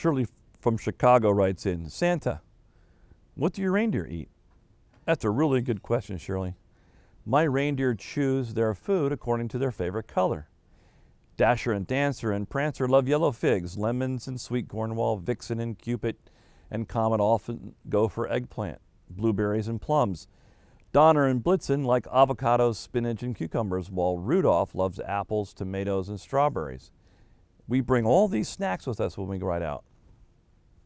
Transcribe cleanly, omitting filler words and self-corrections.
Shirley from Chicago writes in, Santa, what do your reindeer eat? That's a really good question, Shirley. My reindeer choose their food according to their favorite color. Dasher and Dancer and Prancer love yellow figs, lemons and sweet corn, while Vixen and Cupid and Comet often go for eggplant, blueberries and plums. Donner and Blitzen like avocados, spinach, and cucumbers, while Rudolph loves apples, tomatoes, and strawberries. We bring all these snacks with us when we ride out.